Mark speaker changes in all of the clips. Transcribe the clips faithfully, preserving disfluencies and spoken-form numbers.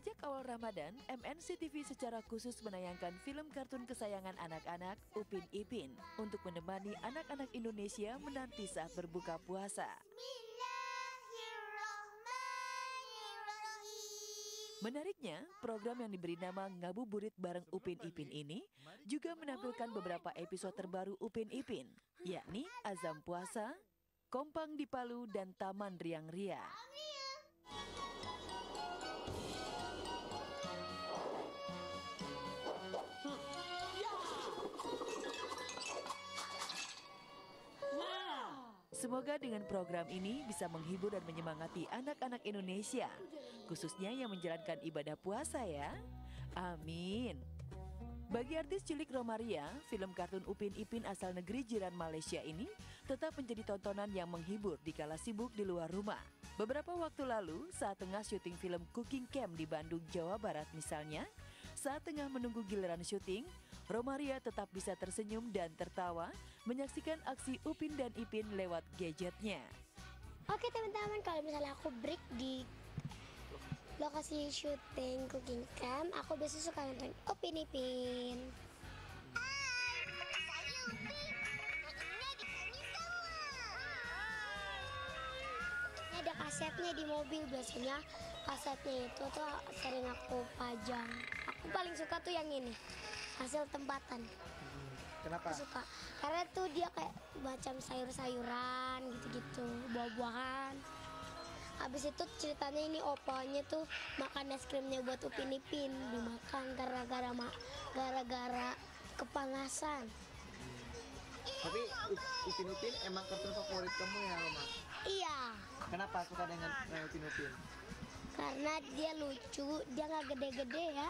Speaker 1: Sejak awal Ramadan, M N C T V secara khusus menayangkan film kartun kesayangan anak-anak Upin Ipin untuk menemani anak-anak Indonesia menanti saat berbuka puasa. Menariknya, program yang diberi nama Ngabuburit bareng Upin Ipin ini juga menampilkan beberapa episode terbaru Upin Ipin, yakni Azam Puasa, Kompang di Palu, dan Taman Riang Ria. Semoga dengan program ini bisa menghibur dan menyemangati anak-anak Indonesia, khususnya yang menjalankan ibadah puasa ya. Amin. Bagi artis cilik Romaria, film kartun Upin Ipin asal negeri jiran Malaysia ini tetap menjadi tontonan yang menghibur dikala sibuk di luar rumah. Beberapa waktu lalu, saat tengah syuting film Cooking Camp di Bandung, Jawa Barat misalnya, saat tengah menunggu giliran syuting, Romaria tetap bisa tersenyum dan tertawa menyaksikan aksi Upin dan Ipin lewat gadgetnya.
Speaker 2: Oke teman-teman, kalau misalnya aku break di lokasi syuting Cooking Camp, aku biasanya suka nonton Upin Ipin.
Speaker 3: Hai, saya Upin. Ini adiknya semua.
Speaker 2: Ini ada kasetnya di mobil, biasanya kasetnya itu tuh sering aku pajang. Aku paling suka tuh yang ini, hasil tempatan.
Speaker 4: Kenapa?
Speaker 2: Aku suka, karena tuh dia kayak macam sayur-sayuran gitu-gitu, buah-buahan. Habis itu ceritanya ini opanya tuh makan es krimnya buat Upin Ipin, dimakan gara-gara gara-gara kepanasan.
Speaker 4: Tapi Upin Ipin emang kartun favorit kamu ya, Roma?
Speaker 2: Iya.
Speaker 4: Kenapa suka dengan uh, Upin Ipin?
Speaker 2: Karena dia lucu, dia nggak gede-gede ya.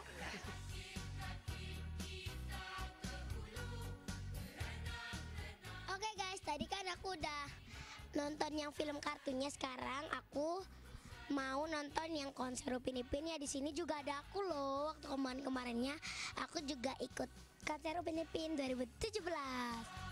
Speaker 2: Oke guys, tadi kan aku udah nonton yang film kartunnya, sekarang aku mau nonton yang konser Upin Ipin ya. Di sini juga ada aku loh. Waktu kemarin-kemarinnya aku juga ikut konser Upin Ipin dua ribu tujuh belas.